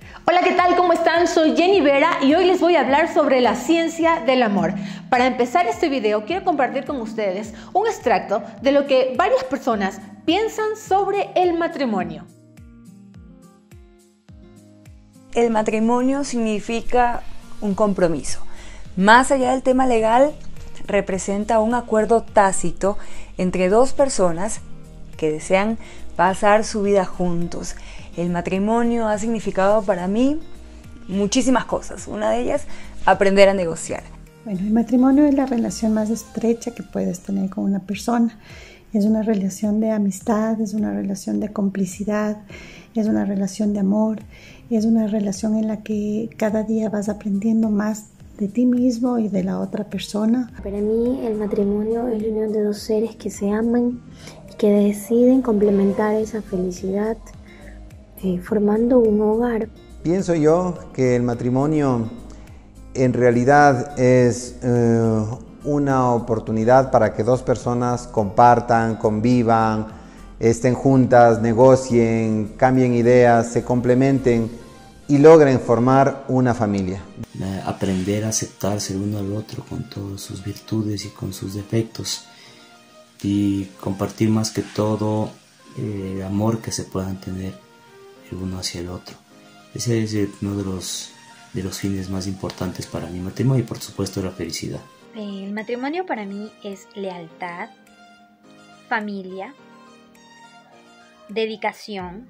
Hola, ¿qué tal? ¿Cómo están? Soy Jenny Vera y hoy les voy a hablar sobre la ciencia del amor. Para empezar este video quiero compartir con ustedes un extracto de lo que varias personas piensan sobre el matrimonio. El matrimonio significa un compromiso. Más allá del tema legal, representa un acuerdo tácito entre dos personas que desean pasar su vida juntos. El matrimonio ha significado para mí muchísimas cosas. Una de ellas, aprender a negociar. Bueno, el matrimonio es la relación más estrecha que puedes tener con una persona. Es una relación de amistad, es una relación de complicidad, es una relación de amor, es una relación en la que cada día vas aprendiendo más de ti mismo y de la otra persona. Para mí el matrimonio es la unión de dos seres que se aman y que deciden complementar esa felicidad formando un hogar. Pienso yo que el matrimonio en realidad es una oportunidad para que dos personas compartan, convivan, estén juntas, negocien, cambien ideas, se complementen y logren formar una familia. Aprender a aceptarse el uno al otro con todas sus virtudes y con sus defectos y compartir más que todo el amor que se puedan tener el uno hacia el otro. Ese es uno de los fines más importantes para mi matrimonio y por supuesto la felicidad. El matrimonio para mí es lealtad, familia, dedicación,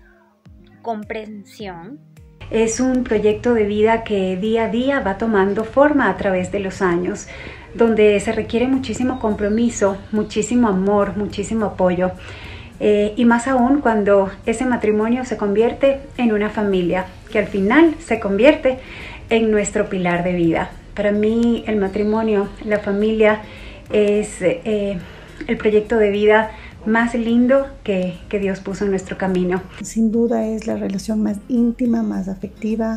comprensión. Es un proyecto de vida que día a día va tomando forma a través de los años, donde se requiere muchísimo compromiso, muchísimo amor, muchísimo apoyo. Y más aún cuando ese matrimonio se convierte en una familia, que al final se convierte en nuestro pilar de vida. Para mí el matrimonio, la familia es el proyecto de vida más lindo que Dios puso en nuestro camino. Sin duda es la relación más íntima, más afectiva.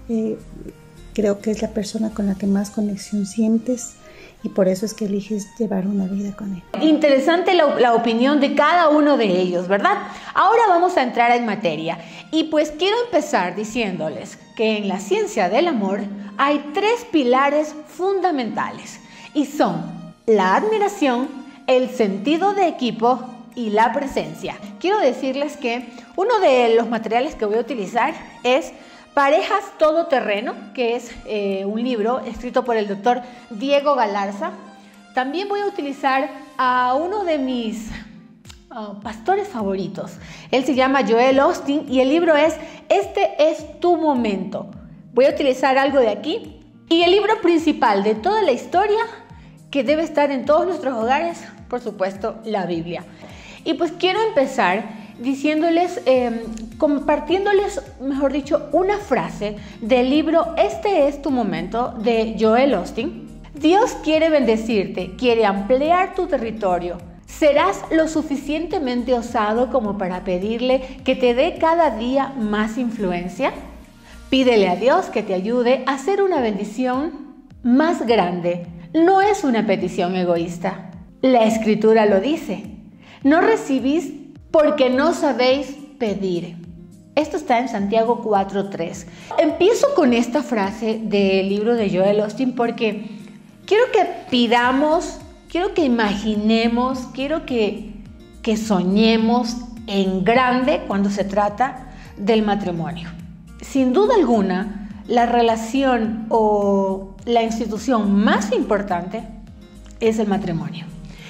Creo que es la persona con la que más conexión sientes y por eso es que eliges llevar una vida con él. Interesante la opinión de cada uno de ellos, ¿verdad? Ahora vamos a entrar en materia y pues quiero empezar diciéndoles que en la ciencia del amor hay tres pilares fundamentales y son la admiración, el sentido de equipo y la presencia. Quiero decirles que uno de los materiales que voy a utilizar es Parejas Todoterreno, que es un libro escrito por el doctor Diego Galarza. También voy a utilizar a uno de mis pastores favoritos. Él se llama Joel Osteen y el libro es Este es tu momento. Voy a utilizar algo de aquí. Y el libro principal de toda la historia que debe estar en todos nuestros hogares, por supuesto, la Biblia. Y pues quiero empezar diciéndoles, compartiéndoles, mejor dicho, una frase del libro Este es tu momento de Joel Osteen. Dios quiere bendecirte, quiere ampliar tu territorio. ¿Serás lo suficientemente osado como para pedirle que te dé cada día más influencia? Pídele a Dios que te ayude a hacer una bendición más grande. No es una petición egoísta. La Escritura lo dice. No recibís porque no sabéis pedir. Esto está en Santiago 4:3. Empiezo con esta frase del libro de Joel Osteen porque quiero que pidamos, quiero que imaginemos, quiero que soñemos en grande cuando se trata del matrimonio. Sin duda alguna, la relación o la institución más importante es el matrimonio.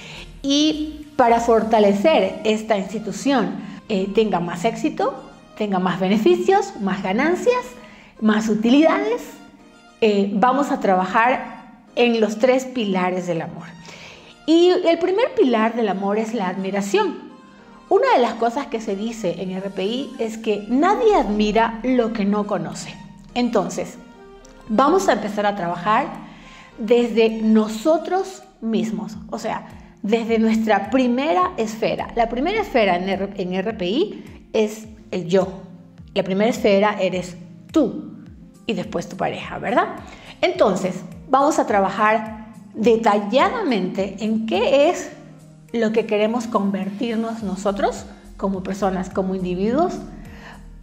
Y para fortalecer esta institución, tenga más éxito, tenga más beneficios, más ganancias, más utilidades, vamos a trabajar en los tres pilares del amor. Y el primer pilar del amor es la admiración. Una de las cosas que se dice en RPI es que nadie admira lo que no conoce. Entonces, vamos a empezar a trabajar desde nosotros mismos, o sea, desde nuestra primera esfera. La primera esfera en RPI es el yo. La primera esfera eres tú y después tu pareja, ¿verdad? Entonces, vamos a trabajar detalladamente en qué es lo que queremos convertirnos nosotros como personas, como individuos,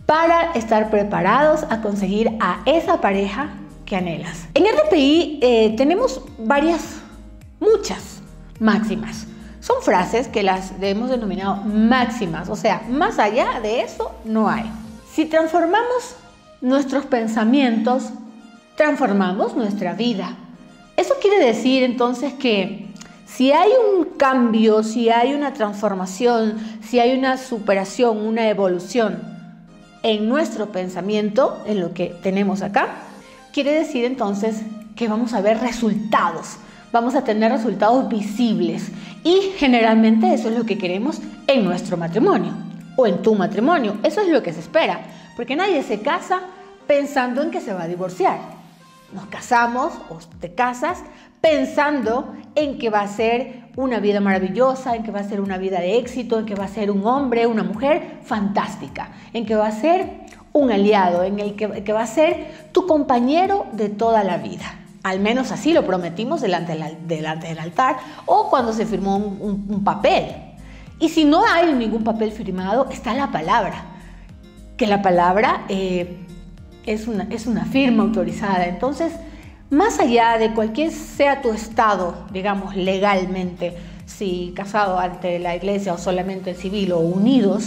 para estar preparados a conseguir a esa pareja que anhelas. En RPI tenemos muchas máximas. Son frases que las hemos denominado máximas, o sea, más allá de eso no hay. Si transformamos nuestros pensamientos, transformamos nuestra vida. Eso quiere decir entonces que si hay un cambio, si hay una transformación, si hay una superación, una evolución en nuestro pensamiento, en lo que tenemos acá, quiere decir entonces que vamos a ver resultados, vamos a tener resultados visibles y generalmente eso es lo que queremos en nuestro matrimonio o en tu matrimonio. Eso es lo que se espera, porque nadie se casa pensando en que se va a divorciar. Nos casamos o te casas pensando en que va a ser una vida maravillosa, en que va a ser una vida de éxito, en que va a ser un hombre, una mujer fantástica, en que va a ser un aliado, en el que va a ser tu compañero de toda la vida. Al menos así lo prometimos delante del altar o cuando se firmó un papel. Y si no hay ningún papel firmado, está la palabra, que la palabra es una firma autorizada. Entonces, más allá de cualquier sea tu estado, digamos, legalmente, si casado ante la iglesia o solamente en civil o unidos,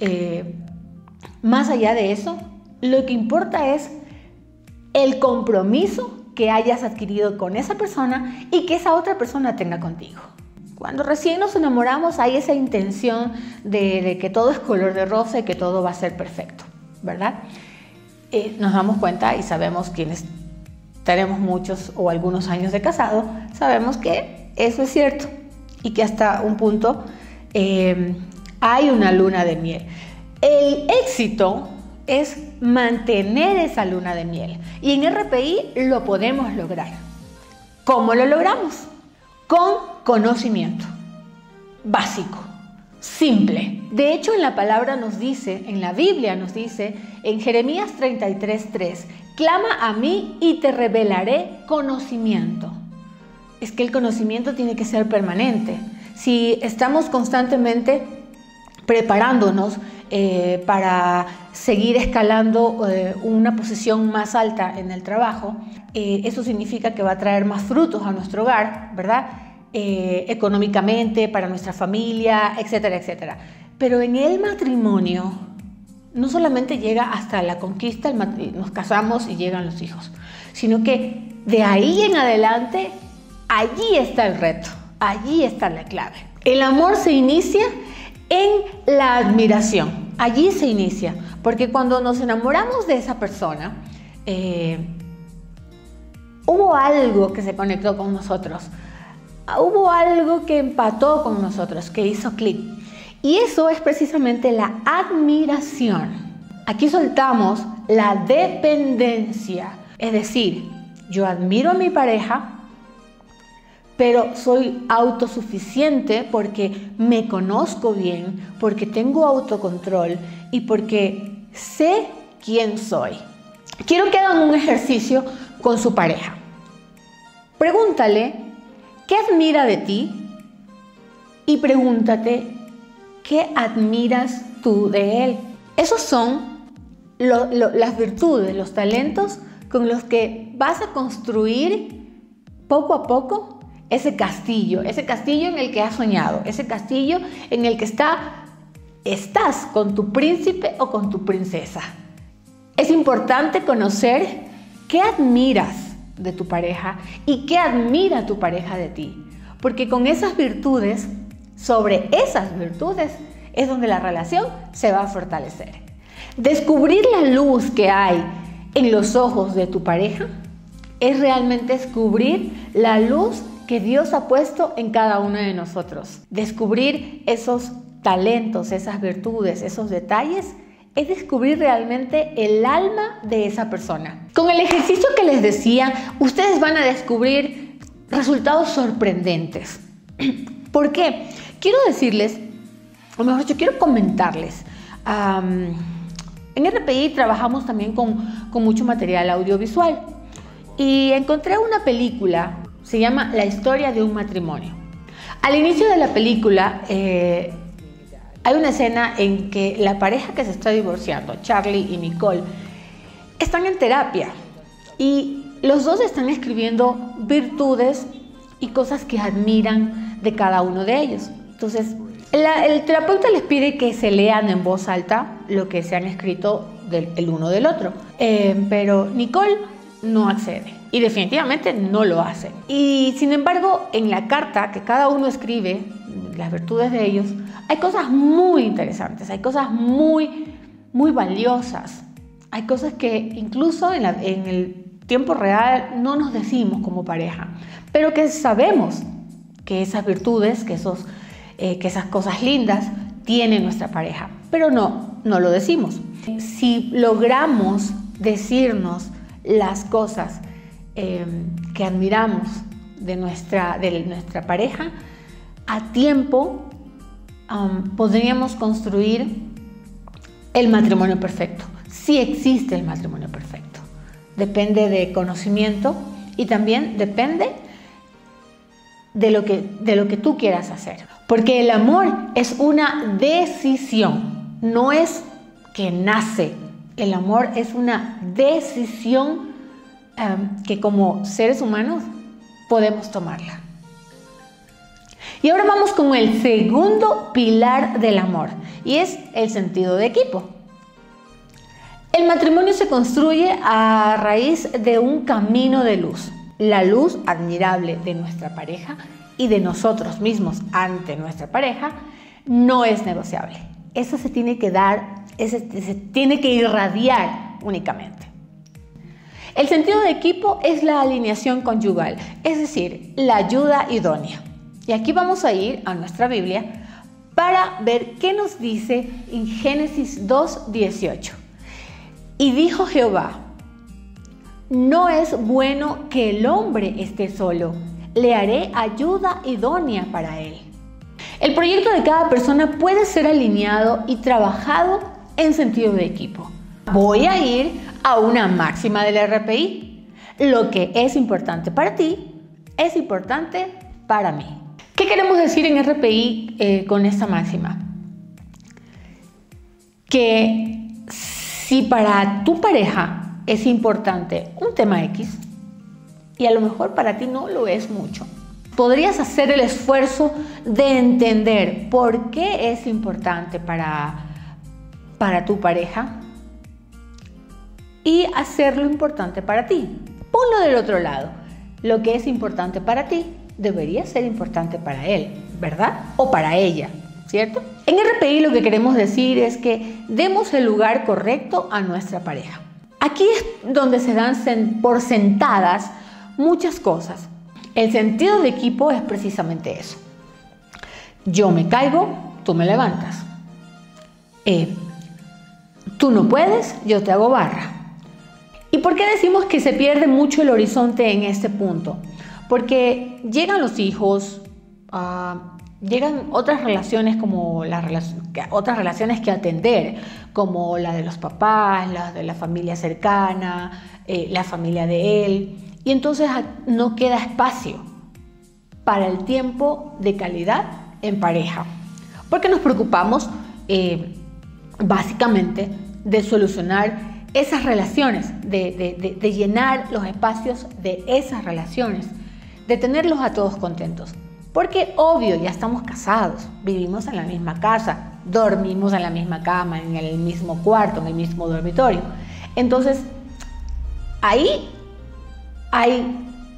más allá de eso, lo que importa es el compromiso que hayas adquirido con esa persona y que esa otra persona tenga contigo. Cuando recién nos enamoramos hay esa intención de que todo es color de rosa y que todo va a ser perfecto, ¿verdad? Nos damos cuenta y sabemos, quienes tenemos muchos o algunos años de casado, sabemos que eso es cierto y que hasta un punto hay una luna de miel. El éxito es mantener esa luna de miel y en RPI lo podemos lograr. ¿Cómo lo logramos? Con conocimiento básico, simple. De hecho, en la palabra nos dice, en la Biblia nos dice, en Jeremías 33:3, clama a mí y te revelaré conocimiento. Es que el conocimiento tiene que ser permanente. Si estamos constantemente preparándonos para seguir escalando una posición más alta en el trabajo, eso significa que va a traer más frutos a nuestro hogar, ¿verdad? Económicamente, para nuestra familia, etcétera, etcétera. Pero en el matrimonio no solamente llega hasta la conquista, nos casamos y llegan los hijos, sino que de ahí en adelante, allí está el reto, allí está la clave. El amor se inicia en la admiración, allí se inicia, porque cuando nos enamoramos de esa persona, hubo algo que se conectó con nosotros, hubo algo que empató con nosotros, que hizo clic. Y eso es precisamente la admiración. Aquí soltamos la dependencia, es decir, yo admiro a mi pareja, pero soy autosuficiente porque me conozco bien, porque tengo autocontrol y porque sé quién soy. Quiero que hagan un ejercicio con su pareja. Pregúntale qué admira de ti y pregúntate qué admiras tú de él. Esos son las virtudes, los talentos con los que vas a construir poco a poco ese castillo en el que has soñado, ese castillo en el que estás con tu príncipe o con tu princesa. Es importante conocer qué admiras de tu pareja y qué admira tu pareja de ti, porque con esas virtudes, sobre esas virtudes, es donde la relación se va a fortalecer. Descubrir la luz que hay en los ojos de tu pareja es realmente descubrir la luz que Dios ha puesto en cada uno de nosotros. Descubrir esos talentos, esas virtudes, esos detalles, es descubrir realmente el alma de esa persona. Con el ejercicio que les decía, ustedes van a descubrir resultados sorprendentes. ¿Por qué? Quiero decirles, o mejor dicho, quiero comentarles. En RPI trabajamos también con mucho material audiovisual y encontré una película, se llama La historia de un matrimonio. Al inicio de la película Hay una escena en que la pareja que se está divorciando, Charlie y Nicole, están en terapia y los dos están escribiendo virtudes y cosas que admiran de cada uno de ellos. Entonces, el terapeuta les pide que se lean en voz alta lo que se han escrito el uno del otro, pero Nicole no accede y definitivamente no lo hace. Y sin embargo, en la carta que cada uno escribe, las virtudes de ellos, hay cosas muy interesantes, hay cosas muy, muy valiosas, hay cosas que incluso en el tiempo real no nos decimos como pareja, pero que sabemos que esas virtudes, que esas cosas lindas tiene nuestra pareja, pero no lo decimos. Si logramos decirnos las cosas que admiramos de nuestra pareja, a tiempo podríamos construir el matrimonio perfecto. Sí existe el matrimonio perfecto. Depende de conocimiento y también depende de lo que tú quieras hacer. Porque el amor es una decisión, no es que nace. El amor es una decisión que como seres humanos podemos tomarla. Y ahora vamos con el segundo pilar del amor, y es el sentido de equipo. El matrimonio se construye a raíz de un camino de luz. La luz admirable de nuestra pareja y de nosotros mismos ante nuestra pareja no es negociable. Eso se tiene que dar, se tiene que irradiar únicamente. El sentido de equipo es la alineación conyugal, es decir, la ayuda idónea. Y aquí vamos a ir a nuestra Biblia para ver qué nos dice en Génesis 2:18. Y dijo Jehová: no es bueno que el hombre esté solo, le haré ayuda idónea para él. El proyecto de cada persona puede ser alineado y trabajado en sentido de equipo. Voy a ir a una máxima del RPI. Lo que es importante para ti es importante para mí. ¿Qué queremos decir en RPI con esta máxima? Que si para tu pareja es importante un tema X y a lo mejor para ti no lo es mucho, podrías hacer el esfuerzo de entender por qué es importante para tu pareja y hacerlo importante para ti. Ponlo del otro lado. Lo que es importante para ti debería ser importante para él, ¿verdad? O para ella, ¿cierto? En RPI lo que queremos decir es que demos el lugar correcto a nuestra pareja. Aquí es donde se dan por sentadas muchas cosas. El sentido de equipo es precisamente eso. Yo me caigo, tú me levantas. Tú no puedes, yo te hago barra. ¿Y por qué decimos que se pierde mucho el horizonte en este punto? Porque llegan los hijos, llegan otras relaciones como otras relaciones que atender, como la de los papás, la de la familia cercana, la familia de él. Y entonces no queda espacio para el tiempo de calidad en pareja. Porque nos preocupamos básicamente de solucionar esas relaciones, de llenar los espacios de esas relaciones, de tenerlos a todos contentos. Porque obvio, ya estamos casados, vivimos en la misma casa, dormimos en la misma cama, en el mismo cuarto, en el mismo dormitorio. Entonces, ahí hay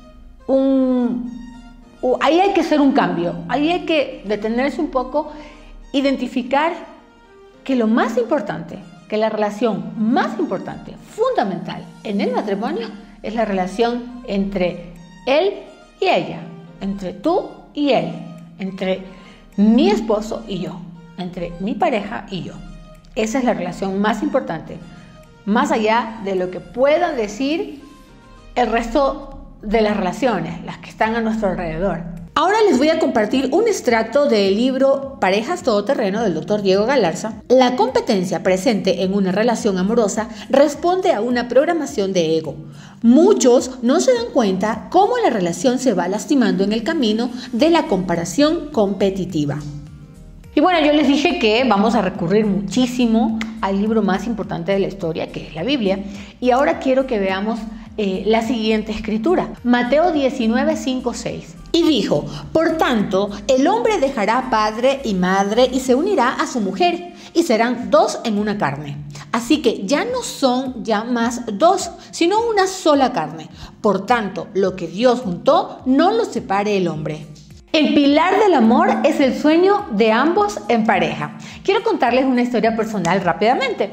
que hacer un cambio, ahí hay que detenerse un poco, identificar que lo más importante, que la relación más importante, fundamental en el matrimonio es la relación entre él y ella, entre tú y él, entre mi esposo y yo, entre mi pareja y yo. Esa es la relación más importante, más allá de lo que puedan decir el resto de las relaciones, las que están a nuestro alrededor. Ahora les voy a compartir un extracto del libro Parejas Todoterreno del Dr. Diego Galarza. La competencia presente en una relación amorosa responde a una programación de ego. Muchos no se dan cuenta cómo la relación se va lastimando en el camino de la comparación competitiva. Y bueno, yo les dije que vamos a recurrir muchísimo al libro más importante de la historia, que es la Biblia. Y ahora quiero que veamos la siguiente escritura. Mateo 19, 5, 6. Y dijo: por tanto, el hombre dejará padre y madre y se unirá a su mujer, y serán dos en una carne. Así que ya no son ya más dos, sino una sola carne. Por tanto, lo que Dios juntó, no lo separe el hombre. El pilar del amor es el sueño de ambos en pareja. Quiero contarles una historia personal rápidamente.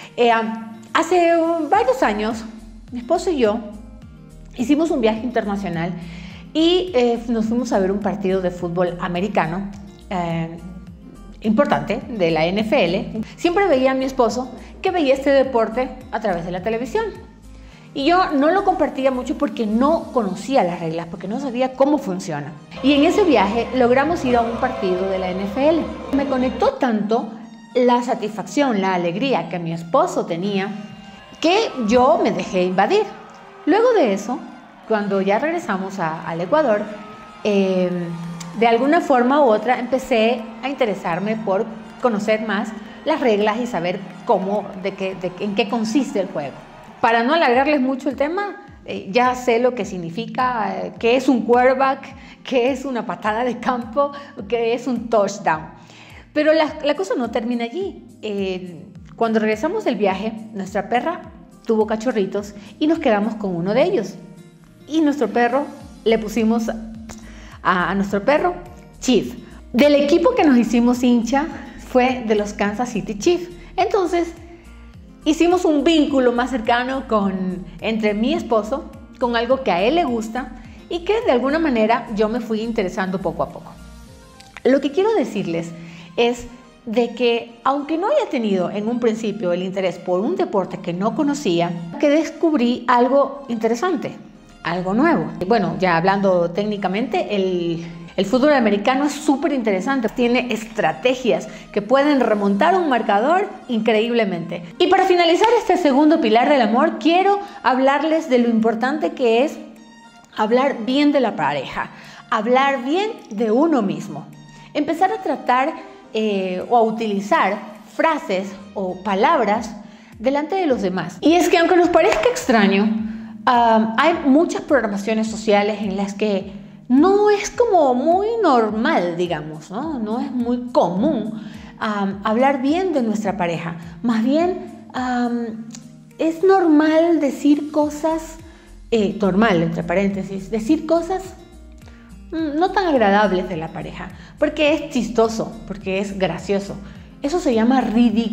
Hace varios años, mi esposo y yo hicimos un viaje internacional y nos fuimos a ver un partido de fútbol americano importante de la NFL. Siempre veía a mi esposo que veía este deporte a través de la televisión. Y yo no lo compartía mucho porque no conocía las reglas, porque no sabía cómo funciona. Y en ese viaje logramos ir a un partido de la NFL. Me conectó tanto la satisfacción, la alegría que mi esposo tenía, que yo me dejé invadir. Luego de eso, cuando ya regresamos al Ecuador, de alguna forma u otra empecé a interesarme por conocer más las reglas y saber en qué consiste el juego. Para no alargarles mucho el tema, ya sé lo que significa, qué es un quarterback, qué es una patada de campo, qué es un touchdown. Pero la cosa no termina allí. Cuando regresamos del viaje, nuestra perra tuvo cachorritos y nos quedamos con uno de ellos. Y le pusimos a nuestro perro Chief. Del equipo que nos hicimos hincha fue de los Kansas City Chiefs. Entonces, hicimos un vínculo más cercano entre mi esposo, con algo que a él le gusta y que de alguna manera yo me fui interesando poco a poco. Lo que quiero decirles es de que, aunque no haya tenido en un principio el interés por un deporte que no conocía, que descubrí algo interesante, algo nuevo. Bueno, ya hablando técnicamente, el fútbol americano es súper interesante, tiene estrategias que pueden remontar un marcador increíblemente. Y para finalizar este segundo pilar del amor, quiero hablarles de lo importante que es hablar bien de la pareja, hablar bien de uno mismo. Empezar a tratar o a utilizar frases o palabras delante de los demás. Y es que aunque nos parezca extraño, hay muchas programaciones sociales en las que no es como muy normal, digamos, ¿no? No es muy común hablar bien de nuestra pareja. Más bien, es normal decir cosas, normal, entre paréntesis, decir cosas no tan agradables de la pareja, porque es chistoso, porque es gracioso. Eso se llama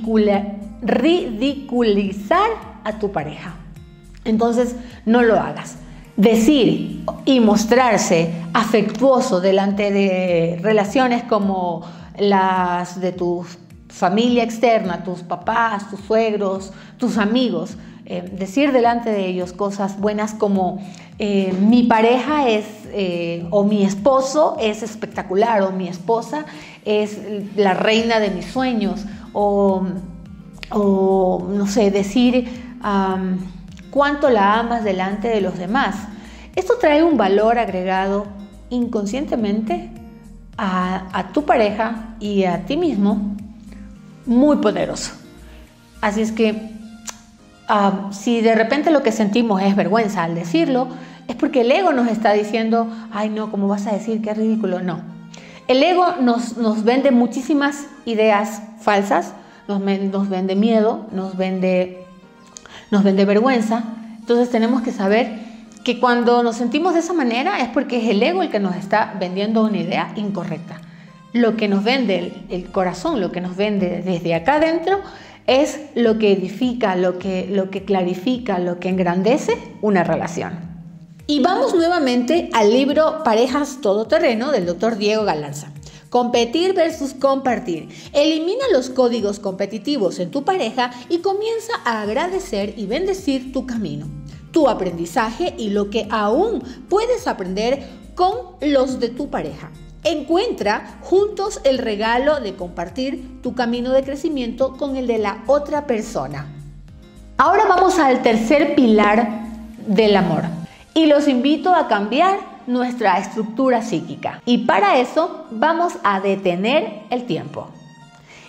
ridiculizar a tu pareja. Entonces, no lo hagas. Decir y mostrarse afectuoso delante de relaciones como las de tu familia externa, tus papás, tus suegros, tus amigos, decir delante de ellos cosas buenas como mi pareja o mi esposo es espectacular, o mi esposa es la reina de mis sueños, o no sé, decir cuánto la amas delante de los demás. Esto trae un valor agregado inconscientemente a tu pareja y a ti mismo muy poderoso. Así es que si de repente lo que sentimos es vergüenza al decirlo, es porque el ego nos está diciendo: ay no, ¿cómo vas a decir? Qué ridículo. No. El ego nos vende muchísimas ideas falsas, nos vende miedo, nos vende vergüenza. Entonces tenemos que saber que cuando nos sentimos de esa manera es porque es el ego el que nos está vendiendo una idea incorrecta. Lo que nos vende el corazón, lo que nos vende desde acá adentro, es lo que edifica, lo que clarifica, lo que engrandece una relación. Y vamos nuevamente al libro Parejas Todoterreno del Dr. Diego Galarza. Competir versus compartir. Elimina los códigos competitivos en tu pareja y comienza a agradecer y bendecir tu camino, tu aprendizaje y lo que aún puedes aprender con los de tu pareja. Encuentra juntos el regalo de compartir tu camino de crecimiento con el de la otra persona. Ahora vamos al tercer pilar del amor y los invito a cambiar nuestra estructura psíquica. Y para eso vamos a detener el tiempo.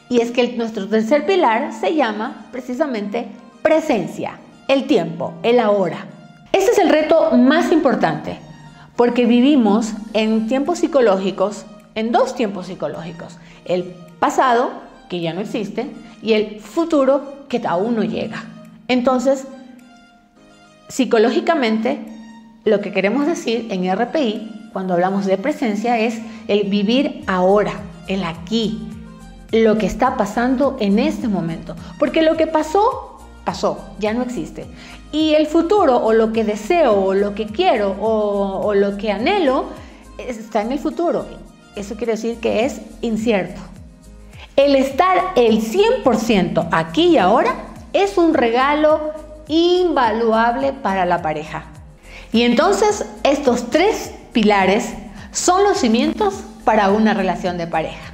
Y es que nuestro tercer pilar se llama precisamente presencia, el tiempo, el ahora. Este es el reto más importante, porque vivimos en tiempos psicológicos, en dos tiempos psicológicos: el pasado, que ya no existe, y el futuro, que aún no llega. Entonces, psicológicamente, lo que queremos decir en RPI, cuando hablamos de presencia, es el vivir ahora, el aquí, lo que está pasando en este momento. Porque lo que pasó, pasó, ya no existe. Y el futuro, o lo que deseo, o lo que quiero, o lo que anhelo, está en el futuro. Eso quiere decir que es incierto. El estar el 100% aquí y ahora es un regalo invaluable para la pareja. Y entonces estos tres pilares son los cimientos para una relación de pareja.